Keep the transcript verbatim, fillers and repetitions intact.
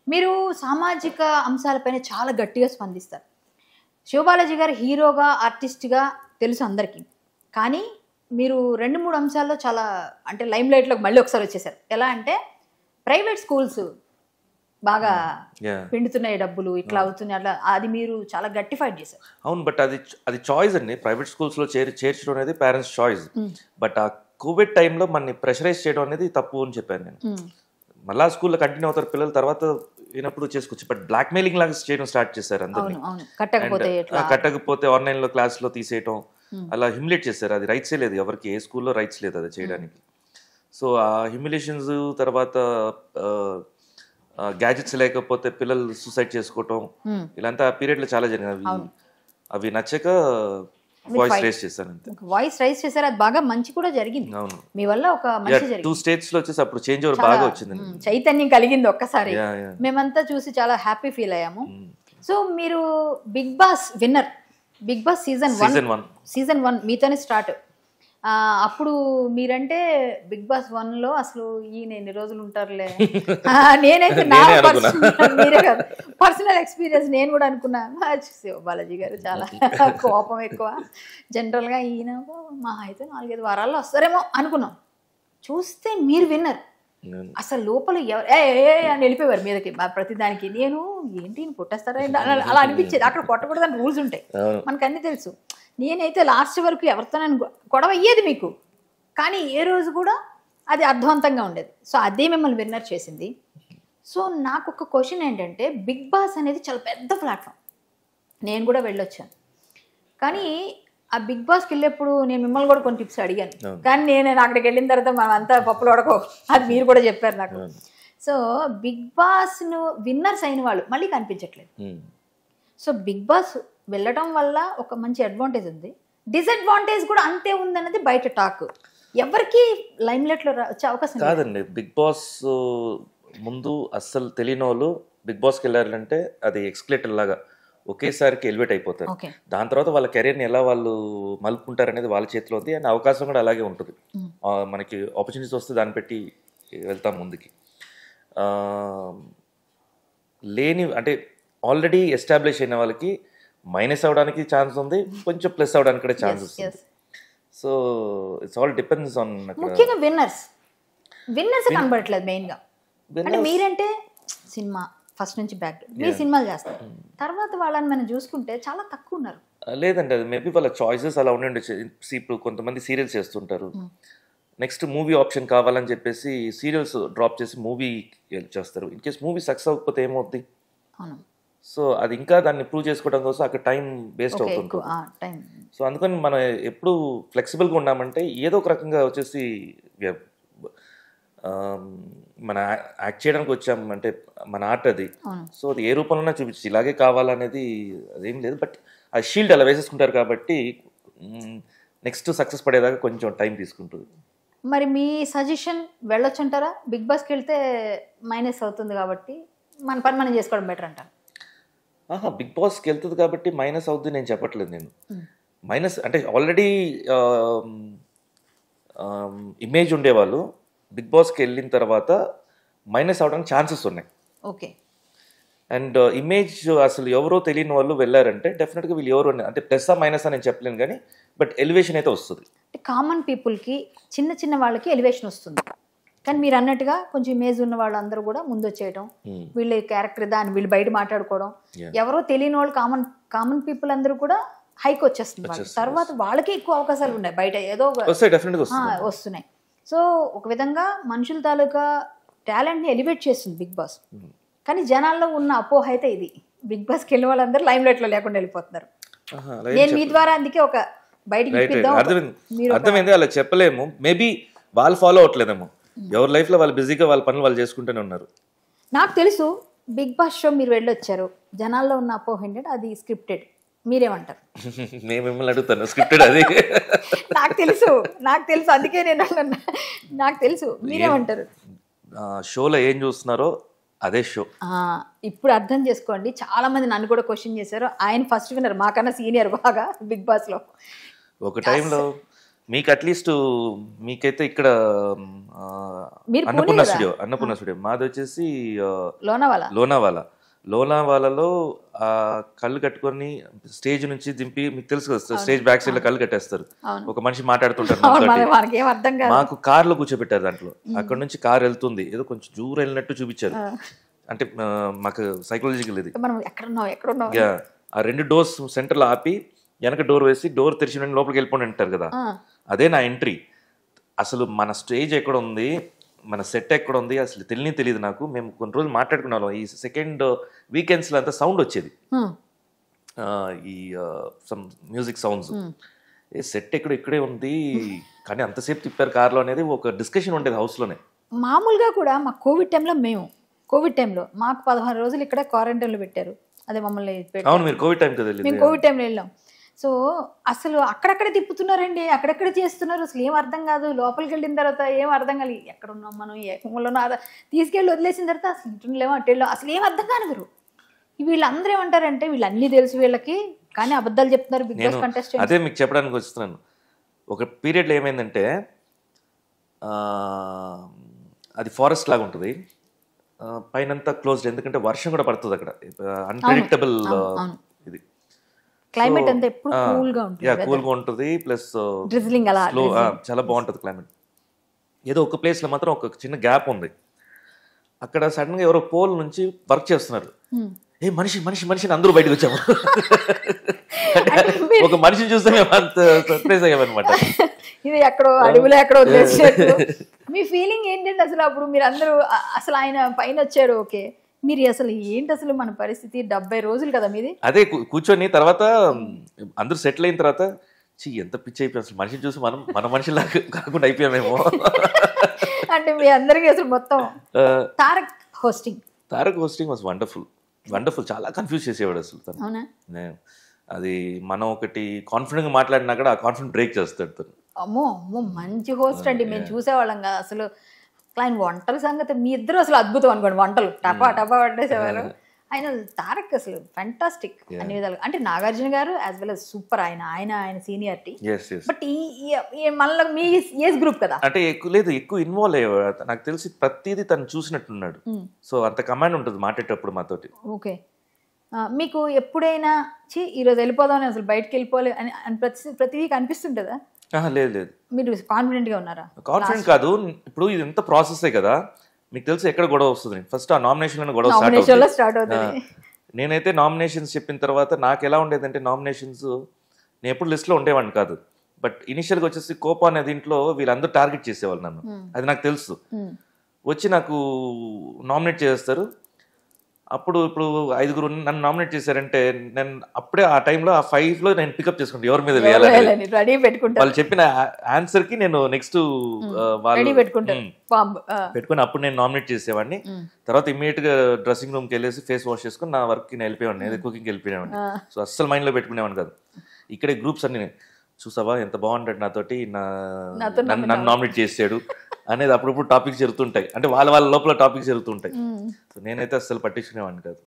మీరు సామాజిక అంశాలపైన చాలా గట్టిగా స్పందిస్తారు. శివబాలాజీ గారు హీరోగా ఆర్టిస్ట్గా తెలుసు అందరికీ, కానీ మీరు రెండు మూడు అంశాల్లో చాలా అంటే లైమ్ లైట్లోకి మళ్ళీ ఒకసారి వచ్చేసారు. ఎలా అంటే ప్రైవేట్ స్కూల్స్ బాగా పిండుతున్నాయి డబ్బులు, ఇట్లా అవుతున్నాయి, అట్లా అది మీరు చాలా గట్టి ఫైట్ చేశారు. అవును, బట్ అది అది చాయిస్ అండి. ప్రైవేట్ స్కూల్స్లో చేరి చేర్చడం అనేది పేరెంట్స్ చాయిస్. బట్ ఆ కోవిడ్ టైంలో మనని ప్రెషరైజ్ చేయడం అనేది తప్పు అని చెప్పాను నేను. మళ్ళా స్కూల్లో కంటిన్యూ అవుతారు పిల్లలు, తర్వాత అయినప్పుడు చేసుకోవచ్చు. బట్ బ్లాక్ మెయిలింగ్ లాగా చేయడం స్టార్ట్ చేశారు అందరినీ. కట్టకపోతే ఆన్లైన్ లో క్లాస్ లో తీసేయటం, అలా హ్యూమిలేట్ చేశారు. అది రైట్సే లేదు, ఎవరికి ఏ స్కూల్లో రైట్స్ లేదు అది చేయడానికి. సో ఆ హ్యూమిలేషన్స్ తర్వాత గ్యాజెట్స్ లేకపోతే పిల్లలు సూసైడ్ చేసుకోవటం, ఇలాంతా ఆ పీరియడ్ లో చాలా జరిగింది. అవి అవి నచ్చక వాయిస్ రైజ్ చేశారు. అంతే, వాయిస్ రైజ్ చేశారు. అది బాగా మంచి కూడా జరిగింది. అవును, మీ వల్ల ఒక మంచి జరిగింది. టూ స్టేట్స్ లో వచ్చేసి అప్పుడు చేంజ్ ఓవర్ బాగా వచ్చింది, చైతన్యం కలిగింది ఒక్కసారి. మేమంతా చూసి చాలా హ్యాపీ ఫీల్ అయ్యాము. సో మీరు Bigg Boss winner, Bigg Boss season one season one మీతోనే స్టార్ట్. అప్పుడు మీరంటే బిగ్ బాస్ వన్ లో అసలు ఈయన ఎన్ని రోజులు ఉంటారులే, నేనైతే నా మీరే కాదు పర్సనల్ ఎక్స్పీరియన్స్ నేను కూడా అనుకున్నా. బాలాజీ గారు చాలా కోపం ఎక్కువ, జనరల్ గా ఈయన మా అయితే నాలుగైదు వారాల్లో వస్తారేమో అనుకున్నాం. చూస్తే మీరు విన్నర్. అసలు లోపల ఎవరు ఏ అని వెళ్ళిపోయారు మీదకి ప్రతిదానికి. నేను ఏంటి కొట్టేస్తారా అలా అనిపించేది. అక్కడ కొట్టకూడదని రూల్స్ ఉంటాయి, మనకు అన్ని తెలుసు. నేనైతే లాస్ట్ వరకు ఎవరితో నేను గొడవ అయ్యేది మీకు, కానీ ఏ రోజు కూడా అది అర్థవంతంగా ఉండేది. సో అదే మిమ్మల్ని విన్నర్ చేసింది. సో నాకు ఒక క్వశ్చన్ ఏంటంటే, బిగ్ బాస్ అనేది చాలా పెద్ద ప్లాట్ఫామ్, నేను కూడా వెళ్ళొచ్చాను. కానీ ఆ బిగ్ బాస్కి వెళ్ళేప్పుడు నేను మిమ్మల్ని కూడా కొన్ని టిప్స్ అడిగాను, కానీ నేను అక్కడికి వెళ్ళిన తర్వాత మనం అంతా పప్పులు ఉడకో, అది మీరు కూడా చెప్పారు నాకు. సో బిగ్ బాస్ను విన్నర్స్ అయిన వాళ్ళు మళ్ళీ కనిపించట్లేదు. సో బిగ్ బాస్ వెళ్ళడం వల్ల ఒక మంచి అడ్వాంటేజ్ ఉంది, డిసడ్వాంటేజ్ కూడా అంతే ఉందన్నది బయట టాక్. ఎవరికి లైమ్ లైట్లో వచ్చే అవకాశం కాదండి. బిగ్ బాస్ ముందు అస్సలు తెలియని వాళ్ళు బిగ్ బాస్కి వెళ్ళారంటే అది ఎక్స్కలేటర్ లాగా ఒకేసారికి ఎలివేట్ అయిపోతారు. దాని తర్వాత వాళ్ళ కెరీర్ని ఎలా వాళ్ళు మలుపుకుంటారు అనేది వాళ్ళ చేతిలో ఉంది, అండ్ అవకాశం కూడా అలాగే ఉంటుంది. మనకి ఆపర్చునిటీస్ వస్తే దాన్ని పెట్టి వెళ్తాం ముందుకి. లేని అంటే ఆల్రెడీ ఎస్టాబ్లిష్ అయిన వాళ్ళకి మైనస్ అవడానికి ఛాన్స్ ఉంది, కొంచెం ప్లస్ అవడానికి కూడా ఛాన్స్ వస్తుంది. So it's all depends on. ముఖ్యంగా విన్నర్స్ విన్నర్స్ కనబడట్లేదు మెయిన్గా. అంటే మీరంటే సినిమా ఫస్ట్ నుంచి బ్యాక్ మీరు సినిమాలు చేస్తారు, తర్వాత వాళ్ళని మనం చూసుకుంటే చాలా తక్కువ ఉన్నారు. లేదండి, అది మేబీ వాళ్ళ చాయిసెస్ అలా ఉండి. ఇప్పుడు కొంతమంది సీరియల్స్ చేస్తుంటారు, నెక్స్ట్ మూవీ ఆప్షన్ కావాలని చెప్పేసి సీరియల్స్ డ్రాప్ చేసి మూవీ చేస్తారు. ఇన్ కేస్ మూవీ సక్సెస్ అవ్వకపోతే ఏమవుతుంది? సో అది ఇంకా దాన్ని ప్రూవ్ చేసుకోవడం కోసం అక్కడ టైం వేస్ట్ అవుతుంది. సో అందుకని మనం ఎప్పుడు ఫ్లెక్సిబుల్గా ఉన్నామంటే ఏదో ఒక రకంగా వచ్చేసి మన యాక్ట్ చేయడానికి వచ్చాం అంటే మన ఆర్ట్ అది. సో అది ఏ రూపంలోనే చూపించి ఇలాగే కావాలనేది అదేం లేదు. బట్ ఆ షీల్డ్ అలా వేసేసుకుంటారు కాబట్టి నెక్స్ట్ సక్సెస్ పడేదాకా కొంచెం టైం తీసుకుంటుంది. మరి మీ సజెషన్ వెళ్ళొచ్చు అంటారా? బిగ్ బాస్కి వెళ్తే మైనస్ అవుతుంది కాబట్టి మన పని మనం చేసుకోవడం బెటర్ అంటారు. ఆహా, బిగ్ బాస్కి వెళ్తుంది కాబట్టి మైనస్ అవుతుంది నేను చెప్పట్లేదు. నేను మైనస్ అంటే ఆల్రెడీ ఇమేజ్ ఉండేవాళ్ళు బిగ్ బాస్కి వెళ్ళిన తర్వాత మైనస్ అవడానికి ఛాన్సెస్ ఉన్నాయి. ఓకే. అండ్ ఇమేజ్ అసలు ఎవరో తెలియని వాళ్ళు వెళ్ళారంటే డెఫినెట్గా వీళ్ళు ఎవరు అంటే ప్లస్ ఆ మైనస్ అని నేను చెప్పలేను, కానీ బట్ ఎలివేషన్ అయితే వస్తుంది. కామన్ పీపుల్కి చిన్న చిన్న వాళ్ళకి ఎలివేషన్ వస్తుంది, కానీ మీరు అన్నట్టుగా కొంచెం ఇమేజ్ ఉన్న వాళ్ళందరూ కూడా ముందు వచ్చేయడం, వీళ్ళ క్యారెక్టర్ దాన్ని వీళ్ళు బయట మాట్లాడుకోవడం, ఎవరో తెలియని వాళ్ళు కామన్ కామన్ పీపుల్ అందరూ కూడా హైక్ వచ్చేస్తుంది. తర్వాత వాళ్ళకి ఎక్కువ అవకాశాలు ఉన్నాయి బయట, ఏదో వస్తున్నాయి. సో ఒక విధంగా మనుషుల తాలూకా టాలెంట్ని ఎలివేట్ చేస్తుంది బిగ్ బాస్. కానీ జనాల్లో ఉన్న అపోహ అయితే ఇది, బిగ్ బాస్కి వెళ్ళిన వాళ్ళందరూ లైమ్ లైట్లో లేకుండా వెళ్ళిపోతున్నారు. నేను మీ ద్వారా అందుకే ఒక బయటికి అర్థమైంది, అలా చెప్పలేము. మేబీ వాళ్ళు ఫాలో అవట్లేదేమో, ఎవరి లైఫ్ లో వాళ్ళు బిజీగా వాళ్ళ పనులు వాళ్ళు చేసుకుంటూనే ఉన్నారు. నాకు తెలుసు బిగ్ బాస్ షో మీరు వెళ్ళొచ్చారు, జనాల్లో ఉన్న అపోహ ఏంటంటే అది స్క్రిప్టెడ్, మీరేమంటారు? నేను మిమ్మల్ని అడుగుతాను, స్క్రిప్టెడ్ అది నాకు తెలుసు నాకు తెలుసు అందుకే నేను నాకు తెలుసు, మీరేమంటారు? షోలో ఏం చూస్తున్నారో అదే షో. ఇప్పుడు అర్థం చేసుకోండి, చాలా మంది నన్ను కూడా క్వశ్చన్ చేశారు. ఆయన ఫస్ట్ విన్నర్, మాకన్నా సీనియర్ బాగా బిగ్ బాస్ లో. ఒక టైంలో మీకు అట్లీస్ట్ మీకైతే ఇక్కడ అన్నపూర్ణ స్టూడియో అన్నపూర్ణ స్టూడియో మాది వచ్చేసి లోనావాలా లోనావాలా లోనావాలలో ఆ కళ్ళు కట్టుకొని స్టేజ్ నుంచి దింపి మీకు తెలుసు కదా స్టేజ్ బ్యాక్ సైడ్ లో కళ్ళు కట్టేస్తారు ఒక మనిషి మాట్లాడుతుంటారు మాకు కార్ లో కూర్చోబెట్టారు దాంట్లో అక్కడ నుంచి కార్ వెళ్తుంది ఏదో కొంచెం దూరం వెళ్ళినట్టు చూపించారు అంటే మాకు సైకలాజికల్ ఇది ఆ రెండు డోర్స్ సెంటర్ లో ఆపి వెనక డోర్ వేసి డోర్ తెరిచి లోపలికి వెళ్ళిపోండి అంటారు కదా అదే నా ఎంట్రీ అసలు మన స్టేజ్ ఎక్కడ ఉంది మన సెట్ ఎక్కడ ఉంది అసలు తెలియని తెలియదు నాకు మేము కొన్ని రోజులు మాట్లాడుకున్నాం ఈ సెకండ్ వీకెండ్స్ లో అంతా సౌండ్ వచ్చేది ఈ సమ్ మ్యూజిక్ సౌండ్స్ ఏ సెట్ ఎక్కడ ఇక్కడే ఉంది కానీ అంతసేపు తిప్పారు కార్లో అనేది ఒక డిస్కషన్ ఉండేది హౌస్ లోనే మామూలుగా కూడా మా కోవిడ్ టైంలో మేము కోవిడ్ టైంలో మాకు పదహారు రోజులు ఇక్కడ క్వారంటైన్లో పెట్టారు అదే మమ్మల్ని అవును మీరు కోవిడ్ టైం కదా మేము కోవిడ్ టైంలో వెళ్ళాం సో అసలు అక్కడక్కడ తిప్పుతున్నారండి అక్కడెక్కడ చేస్తున్నారు అసలు ఏం అర్థం కాదు లోపలికి వెళ్ళిన తర్వాత ఏం అర్థం కాదు ఎక్కడ ఉన్నాం మనం ఏ మూలనో తీసుకెళ్ళి వదిలేసిన తర్వాత అసలు ఇంటుండలేమో అట్టేళ్ళో అసలు ఏం అర్థం కానివ్వరు వీళ్ళందరూ ఏమంటారంటే వీళ్ళు అన్నీ తెలుసు వీళ్ళకి కానీ అబద్ధాలు చెప్తున్నారు బిగ్ బాస్ కంటెస్టెంట్ అదే మీకు చెప్పడానికి వస్తున్నాను ఒక పీరియడ్లో ఏమైందంటే అది ఫారెస్ట్ లాగా ఉంటుంది పైనంతా క్లోజ్డ్ ఎందుకంటే వర్షం కూడా పడుతుంది అక్కడ అన్ప్రెడిక్టబుల్ ఇది క్లైమేట్ అంతా ఎప్పుడు కూల్ గా ఉంటుంది యా కూల్ గా ఉంటుంది ప్లస్ డ్రిజ్లింగ్ అలా స్లో చాలా బాగుంటుంది క్లైమేట్ ఏదో ఒక ప్లేస్ లో మాత్రం ఒక చిన్న గ్యాప్ ఉంది అక్కడ సడన్ గా ఎవరో పోల్ నుంచి వర్క్ చేస్తున్నారు ఏ మనిషి మనిషి మనిషిని అందరూ బయటకు వచ్చాము ఒక మనిషిని చూస్తే మేము అంత సర్ప్రైజ్ అయ్యామన్నమాట ఇది ఎక్కడో అడవిలో ఎక్కడో వదిలేసినట్టు మీ ఫీలింగ్ ఏంటంటే అసలు అప్పుడు మీరు అందరూ అసలు ఆయన పైన వచ్చారు ఓకే మీరు అసలు ఏంటి అసలు మన పరిస్థితి డెబ్బై రోజులు కదా మీది అదే కూర్చొని తర్వాత అందరూ సెటిల్ అయిన తర్వాత చీ ఎంత పిచ్చి అయిపోయాం అసలు మనిషిని చూసి మనం మన మనిషిలా కాకుండా అయిపోయామేమో అంటే మీ అందరికీ అసలు మొత్తం Tarak hosting Tarak hosting was wonderful wonderful చాలా కన్ఫ్యూజ్ చేసేవాడు అసలు తను అది మనం ఒకటి కాన్ఫిడెంట్ గా మాట్లాడినా కూడా ఆ కాన్ఫిడెంట్ బ్రేక్ చేస్తాడు తను అమ్మో అమ్మో మంచి హోస్ట్ అండి మేము చూసేవాళ్ళం కదా అసలు ఆయన వంటల సంగతి మీ ఇద్దరు అసలు అద్భుతం అనుకోండి వంటలు టపా టపా పట్టేసేవారు ఆయన తారక్ అసలు ఫెంటాస్టిక్ అన్ని విధాలుగా అంటే నాగార్జున గారు యాజ్ వెల్ as సూపర్ ఆయన ఆయన ఆయన సీనియారిటీ బట్ ఈ మళ్ళీ మీ ఏజ్ గ్రూప్ కదా అంటే ఎక్కువ లేదు ఎక్కువ ఇన్వాల్వ్ అయ్యేవాడు నాకు తెలిసి ప్రతిదీ తను చూసినట్టున్నాడు సో అంత కమాండ్ ఉంటుంది మాట్లాడేటప్పుడు మాతోటి ఓకే మీకు ఎప్పుడైనా చి ఈరోజు వెళ్ళిపోదామని అసలు బయటకు వెళ్ళిపోలే అని ప్రతి ప్రతిదీ కనిపిస్తుంటుందా లేదు లేదు మీరు కాన్ఫిడెంట్ గా ఉన్నారా కాన్ఫిడెంట్ కాదు ఇప్పుడు ఇది ఎంత ప్రాసెస్ కదా మీకు తెలిసి ఎక్కడ గొడవ వస్తుంది ఫస్ట్ ఆ నామినేషన్ గొడవ స్టార్ట్ అవుతుంది నేనైతే నామినేషన్స్ చెప్పిన తర్వాత నాకు ఎలా ఉండేదంటే నామినేషన్స్ నేను ఎప్పుడు లిస్ట్ లో ఉండేవాడిని కాదు బట్ ఇనిషియల్ గా వచ్చేసి కోపా అనే దీంట్లో వీళ్ళందరూ టార్గెట్ చేసేవాళ్ళు నన్ను అది నాకు తెలుసు వచ్చి నాకు నామినేట్ చేస్తారు అప్పుడు ఇప్పుడు ఐదుగురు నన్ను నామినేట్ చేశారంటే నేను అప్పుడే ఆ టైంలో ఆ ఫైవ్ లో నేను పికప్ చేసుకుంటాను ఎవరి మీద వేయాలని వాళ్ళు చెప్పిన ఆన్సర్ కి నేను నెక్స్ట్ వాళ్ళు పెట్టుకుని అప్పుడు నేను నామినేట్ చేసేవాడిని తర్వాత ఇమీడియట్ గా డ్రెస్సింగ్ రూమ్ కి వెళ్ళేసి ఫేస్ వాష్ చేసుకుని నా వర్క్ కి నేను వెళ్ళిపోయాను కుకింగ్ వెళ్ళిపోయాను సో అస్సలు మైండ్ లో పెట్టుకునేవాడిని కాదు ఇక్కడే గ్రూప్స్ అన్ని చూసావా ఎంత బాగుంటాడు నాతోటి నా నన్ను నామినేట్ చేసాడు అనేది అప్పుడప్పుడు టాపిక్స్ జరుగుతుంటాయి అంటే వాళ్ళ వాళ్ళ లోపల టాపిక్స్ జరుగుతుంటాయి సో నేనైతే అస్సలు పట్టించుకునేవాడిని కాదు